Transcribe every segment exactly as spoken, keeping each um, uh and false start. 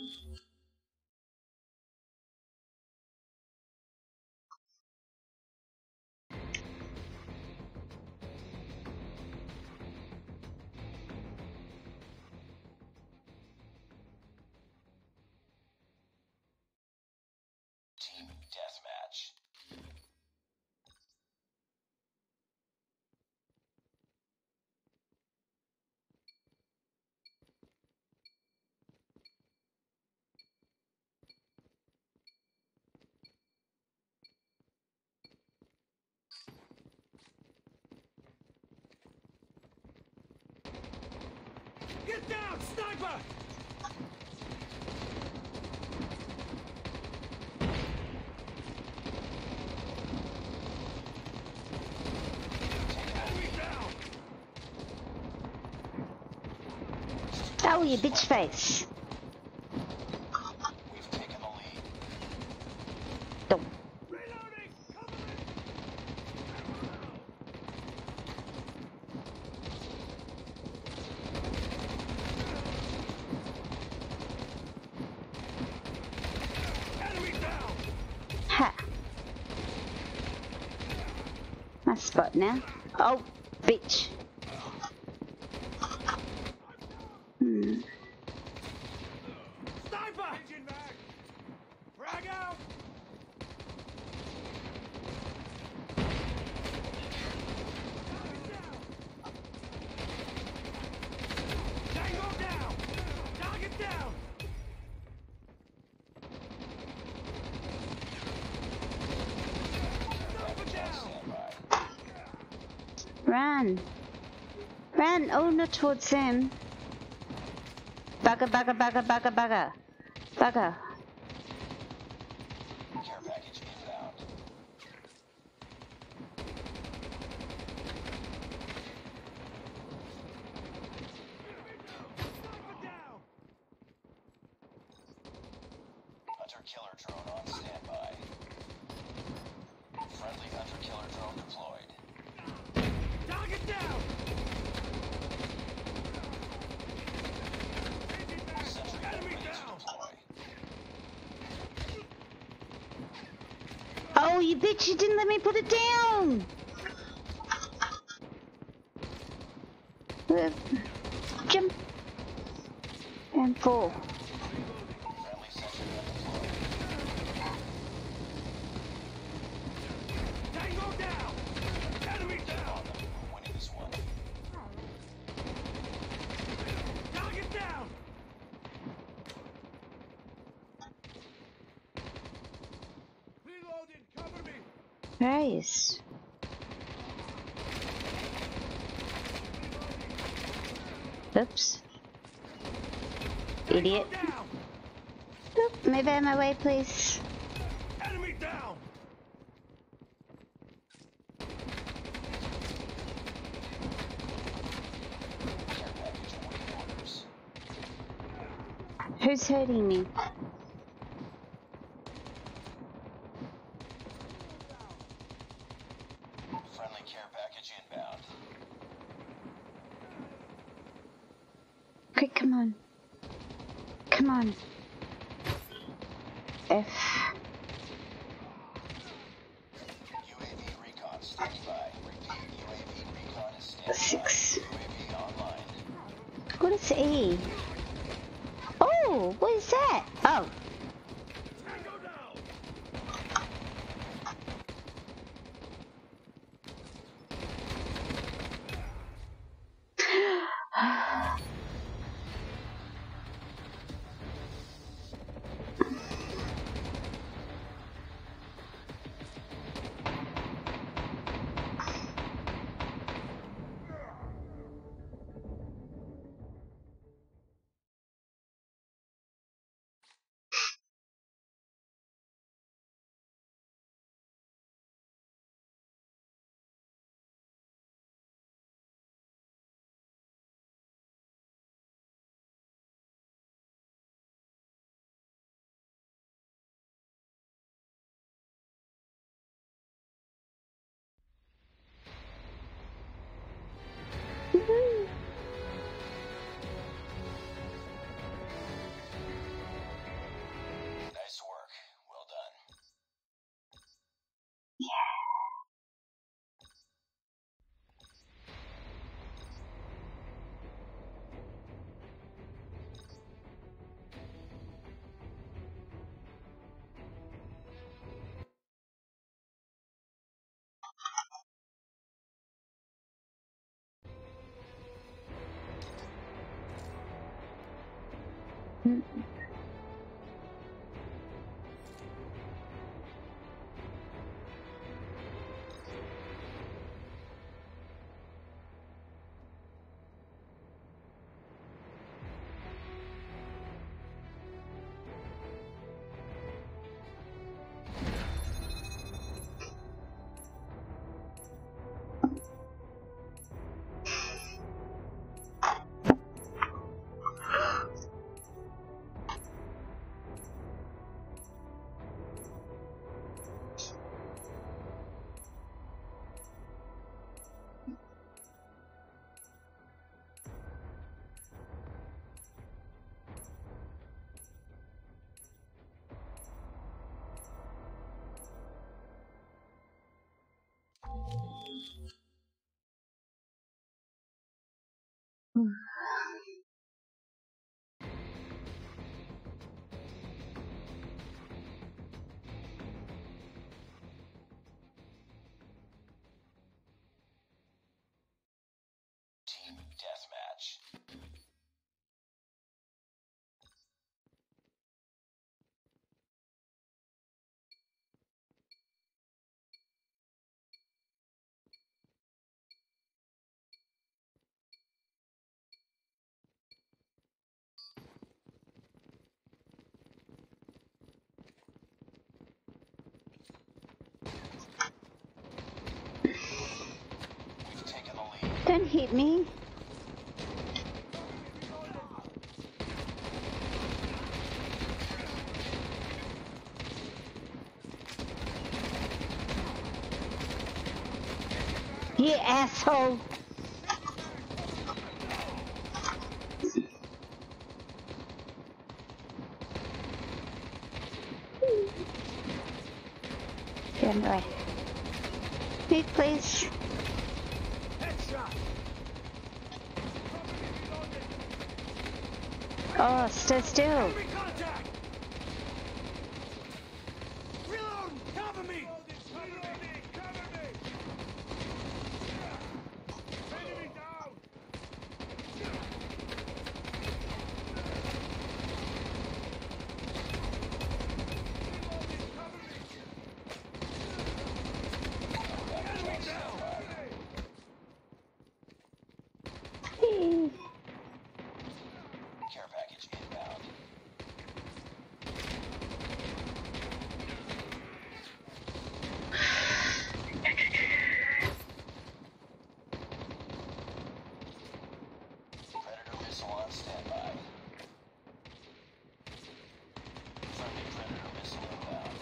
Team deathmatch. Get down, sniper! Enemy down! Oh, you bitch face. We've taken the lead. Don't. Reloading! Cover me! Enemy down! Ha. My spot now. Oh, bitch. Hmm. Sniper! Engine back! Frag out! Target down! Tango down! Target down! Sniper down! Stand by. Run. Run. Oh, not towards them. Bugger, bugger, bugger, bugger, bugger. Bugger. Care package inbound. Sniper down! Hunter killer drone on standby. Friendly hunter killer drone deployed. Target down! Sentry gun Enemy ready to down! deploy. Oh, you bitch, you didn't let me put it down. Uh, Jump. And fall. Friendly sentry gun deployed. Tango down! Enemy down! On them. We're winning this one. Target down! Reloading, cover me! Nice. Oops. Idiot. Tango down! Oop, move out of my way, please. Enemy down! Care package awaiting orders. Who's hurting me? Friendly care package inbound. Quick, come on. Come on. F. U A V recon standing by. Repeat, U A V recon is standing Six. by. U A V online. What is E? Oh, what is that? Oh. Tango down! Mm. Team deathmatch. We've taken the lead. Don't hit me. You asshole. Stand by. Meet, please. Headshot. Oh, stay still. Enemy contact. Reload. Cover me. Reloading. Cover me. Enemy down. Reloading. Cover me. Enemy down. Whee! Care package inbound. Predator missile on standby. Friendly Predator missile inbound.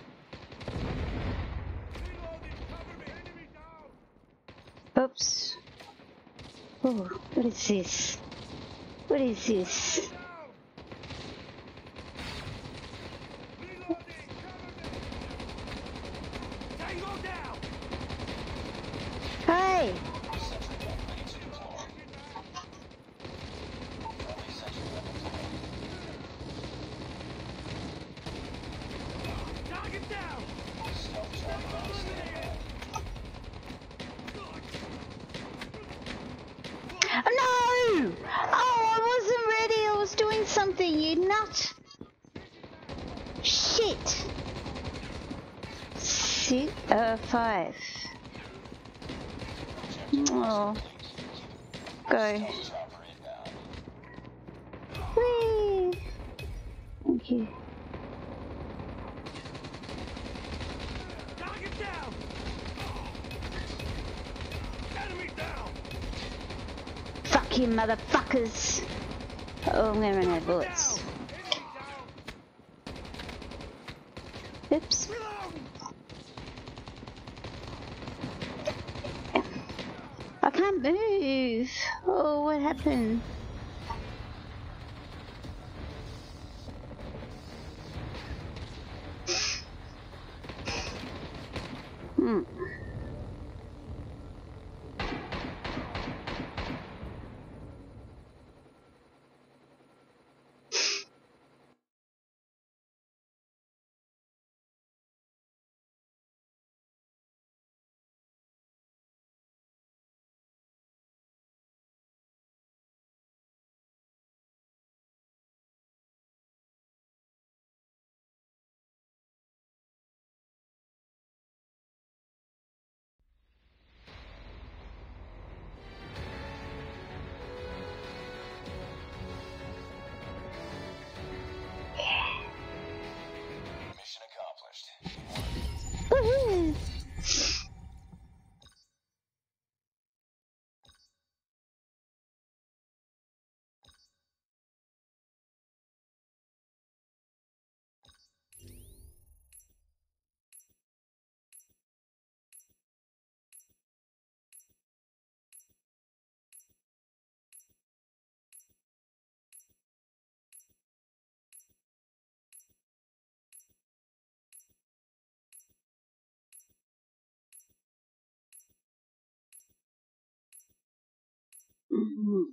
Reloading. Cover me. Enemy down. Oops. Oh, what is this? What is this? Down. Reloading. Cover me. Tango down. Hey! Sentry gun ready to deploy. Friendly sentry gun deployed. Target down. Stealth chopper on standby. Oh, no! Oh, I wasn't ready. I was doing something, you nut. Shit. Six, uh, five. Oh, go. Stealth chopper inbound. Whee! Thank you. Target down. Enemy down. Fuck you, motherfuckers. Oh, I'm gonna run out of bullets. Down. Enemy down. Oops. Reload. I can't move. Oh, what happened? Hmm. Mhm.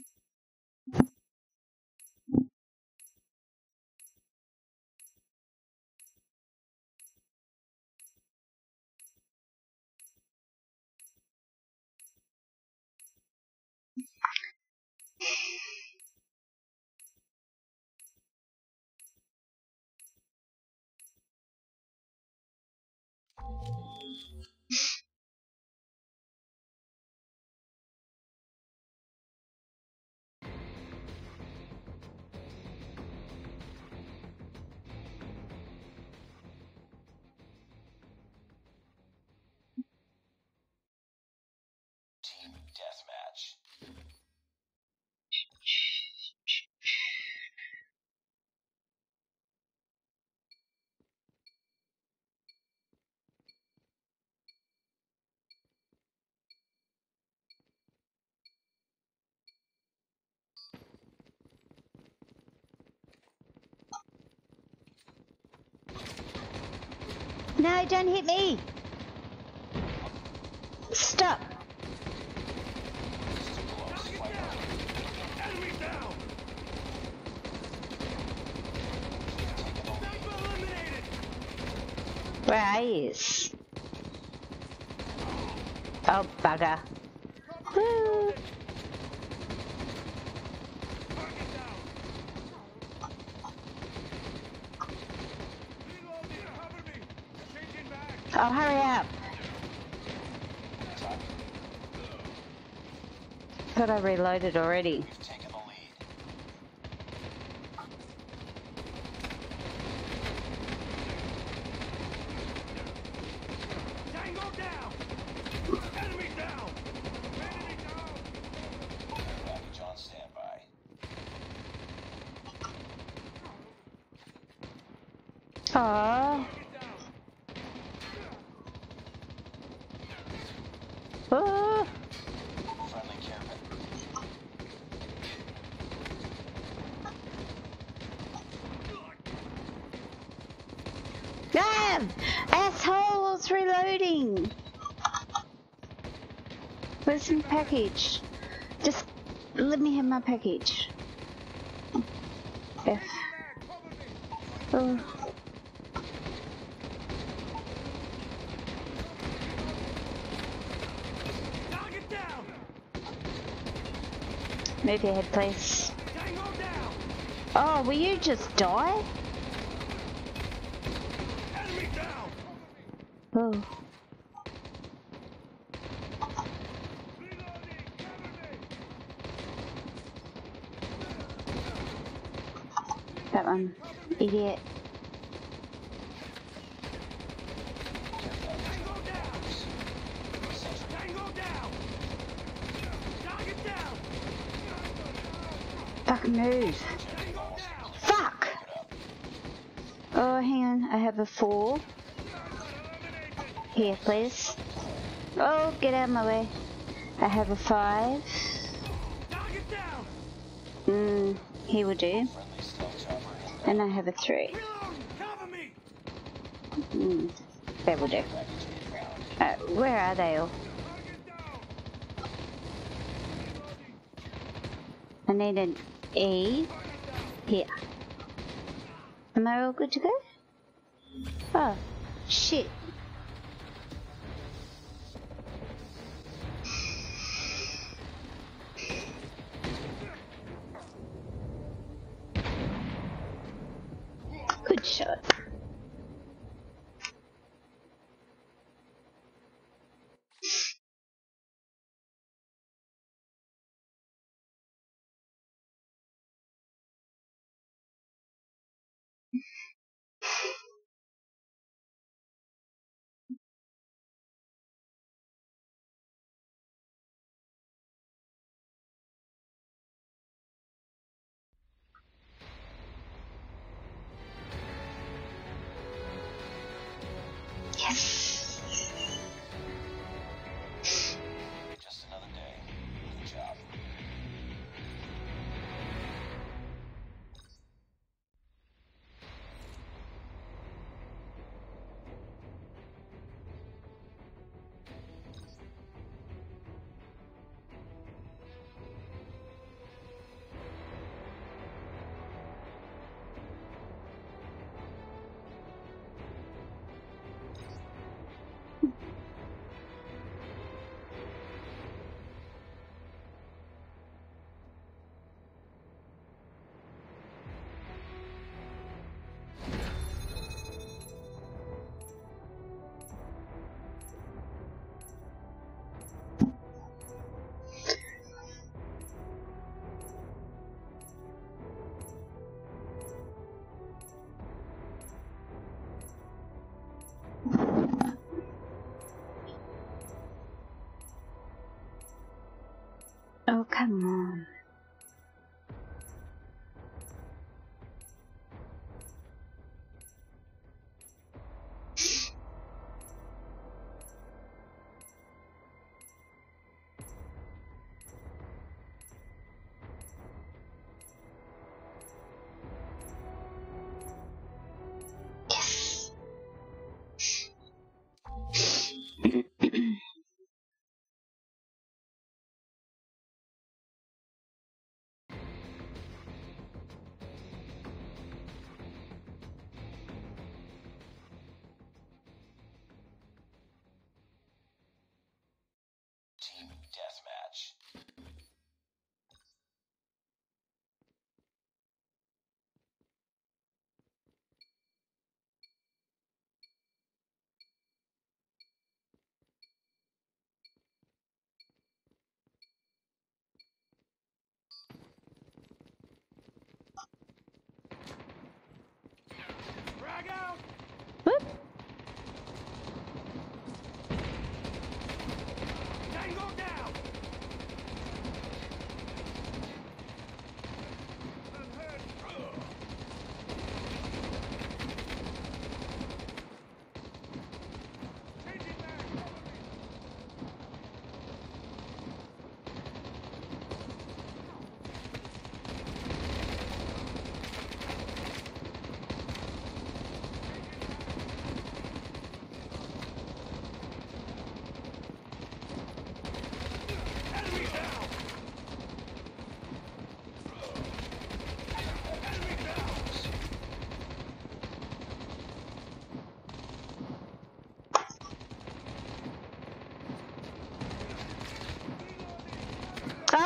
Team deathmatch. No, don't hit me! Stop! Target down! Enemy down! Sniper eliminated! Where are you? Oh, bugger. Woo! Target down! Reloading, cover me! Changing back! Oh, hurry up! Thought I reloaded already. We've taken the lead. Tango down! Enemy down! Enemy down! Air package on standby. Aww. Target down! Oh. Friendly care Damn! Assholes reloading! Where's my package? Just let me have my package. F. Changing back! Cover me! Oh. Target down! Move your head, please. Tango down! Oh, will you just die? Enemy down! Oh. Reloading! Cover me! That one. Idiot. Tango down! Tango down! Target down! Fucking move. Tango down! Fuck! Oh, hang on. I have a four. Here, please. Oh, get out of my way. I have a five. Target down! Mm, he will do. friendly stealth chopper inbound. And I have a three. Reload! Cover me! Mm, that will do. Package inbound. Uh, where are they all? Target down! Reloading! I need an E. Target down! Here. Am I all good to go? Oh, shit. Good shot.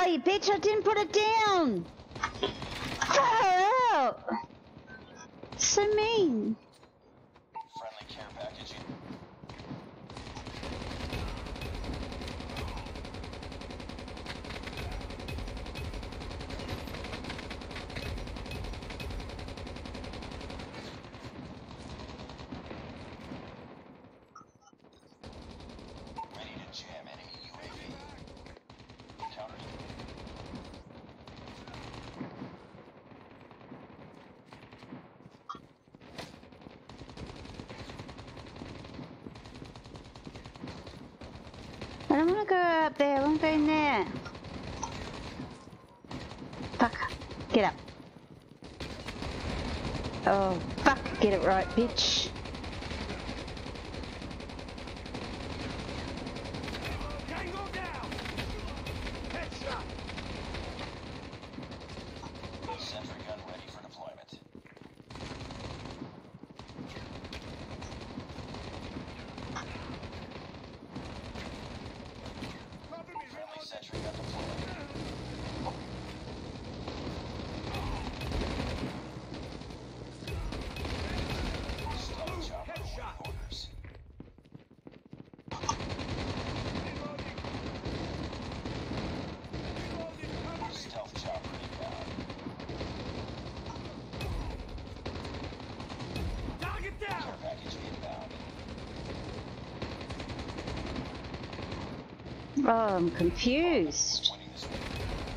you bitch, I didn't put it down! Far out! So mean. Friendly care package. Ready to jam enemy U A V. Counter. I don't want to go up there, I want to go in there. Fuck. Get up. Oh, fuck. Get it right, bitch. Tango down! Headshot! Sentry gun ready for deployment. Cover me, Friendly reload! sentry gun deployed. Stealth chopper Headshot. awaiting orders. Reloading! Reloading, cover me! Stealth chopper inbound. Target down! Care package inbound. Oh, I'm confused. Winning this one.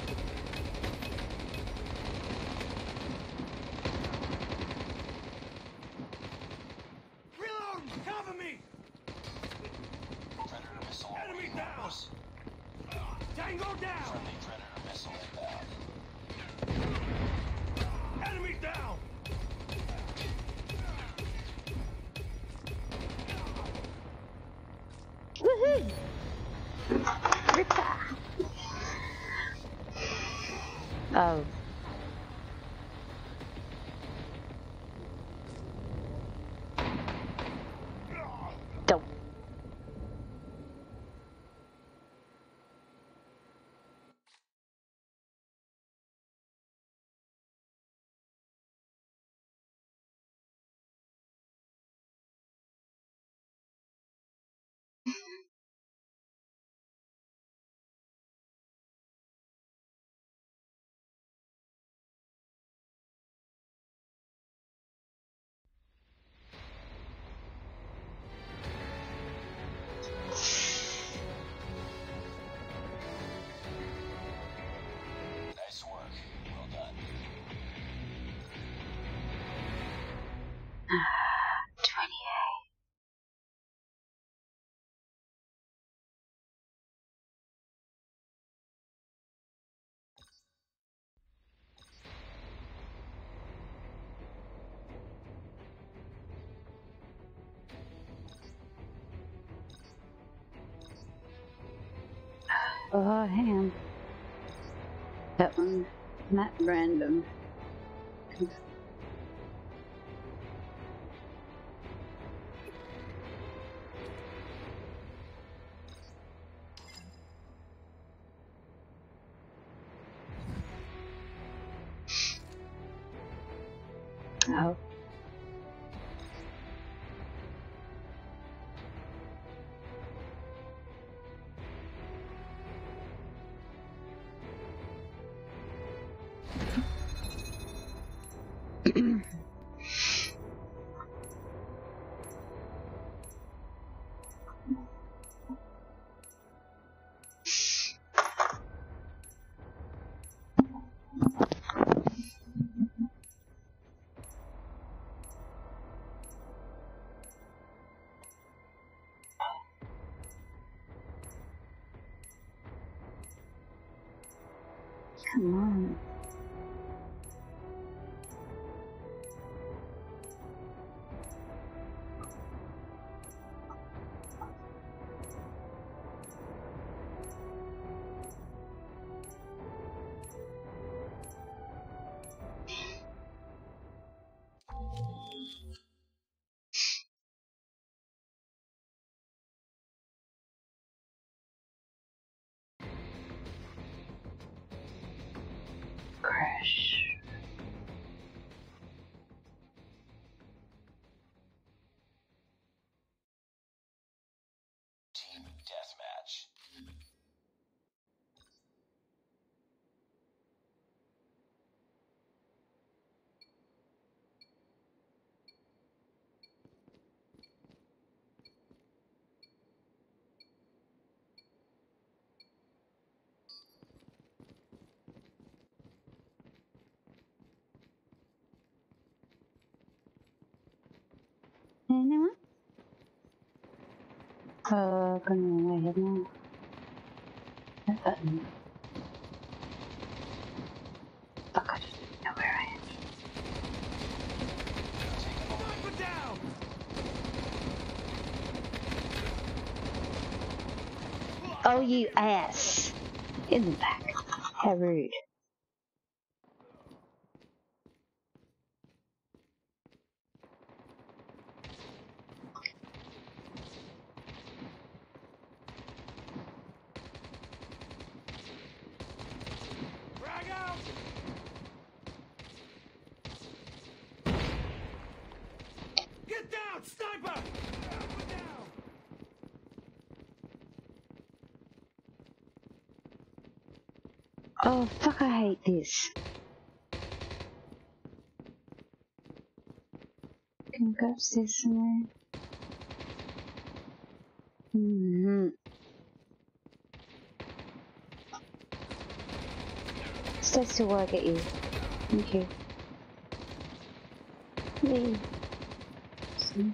Reload! Cover me! Predator missile Enemy awaiting down. orders. Tango down! Friendly Predator missile inbound. Enemy down! Woohoo! Ripper! Oh. Don't. Nice work. Well done. twenty-eight. Oh, hang on. That one, not random. Oh. Uh, going way ahead now. That button. Fuck, I don't know where I am. Sniper down! Oh, you ass! In the back. How rude. Frag out! Get down, sniper! Sniper down! Oh, fuck, I hate this. Can we go upstairs somewhere? Mm-hmm. Stay still while I get you. Thank you. Yay. So,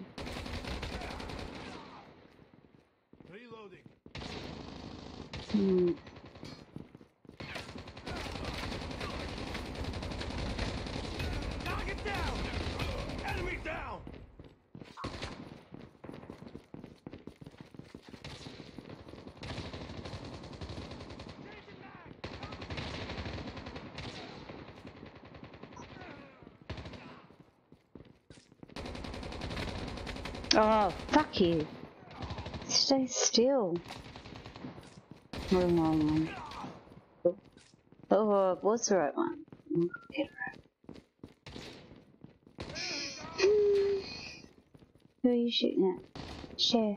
Reloading. hmm. Target down! Enemy down! Changing mag! Oh, fuck you. Stay still. Wrong one. Oh, it was the right one. Get it right. Who are you shooting at? Share.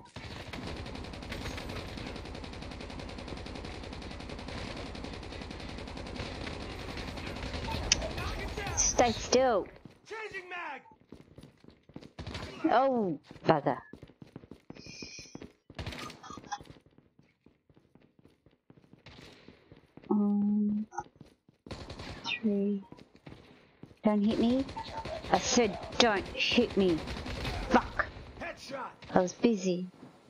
Target down! Stay still. Changing mag! Oh, bugger. Um, three. Don't hit me. I said don't hit me. Fuck. Headshot! I was busy.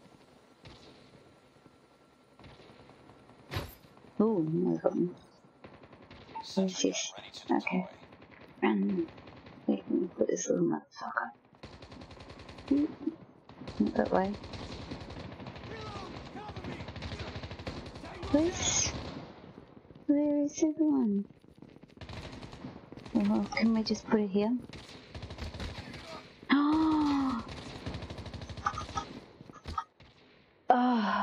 Ooh, no problem. What is Sentry this? gun ready to deploy. Okay. Run. Wait, let me put this little motherfucker. Hmm. Not that way. Reload! Cover me! Where's... Where is everyone? Well, can we just put it here? Oh! Oh!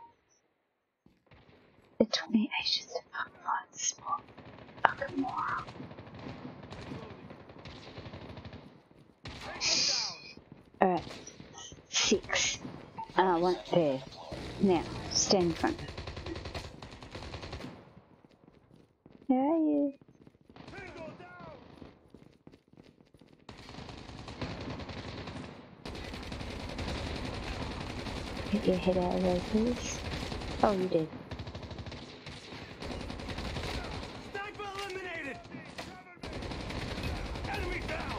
It took me ages to find the spot. Fucking moron. Alright. Six. Uh, one there. Now, stand in front. Where are you? Tango down! Get your head out of there, please. Oh, you did. Sniper eliminated! Enemy down!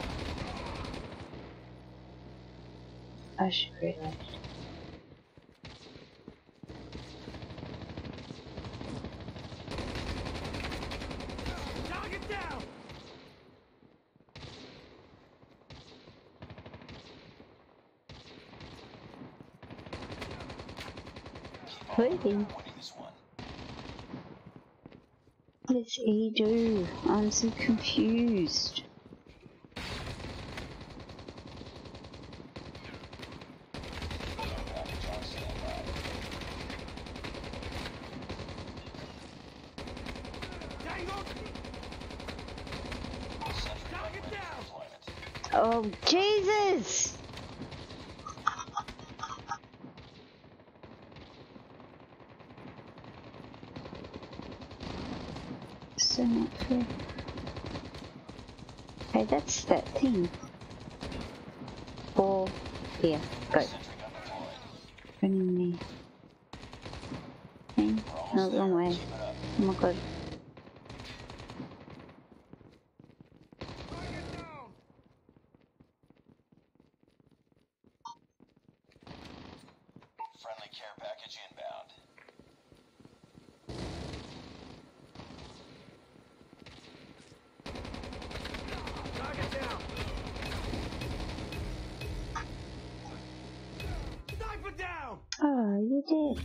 I should reload. Target down! Wait. Winning this one. What does he do? I'm so confused. Package on standby. Tango! Sentry gun Target ready down! for deployment. Oh, Jesus! So not fair. Hey, that's that thing. Four. Here, go. Sentry gun deployed. Running me. Okay, We're no, almost wrong there. way. Keep it up. Oh my god. Target down! Friendly care package inbound. Target down. Sniper down. Oh, you did.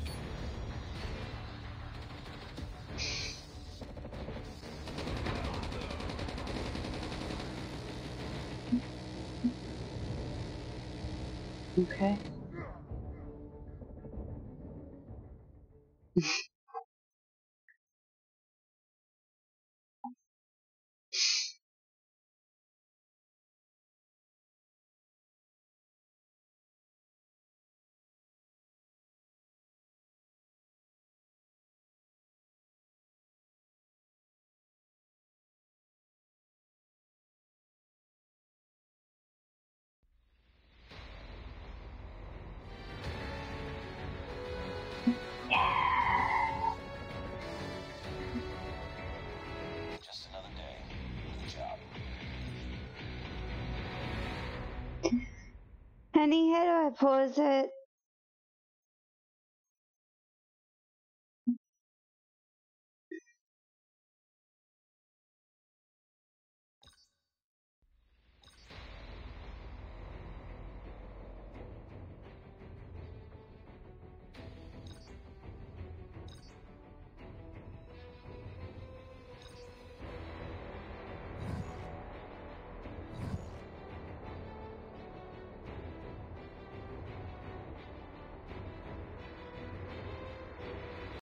Okay. Just another day with a job. Honey, how do I pause it?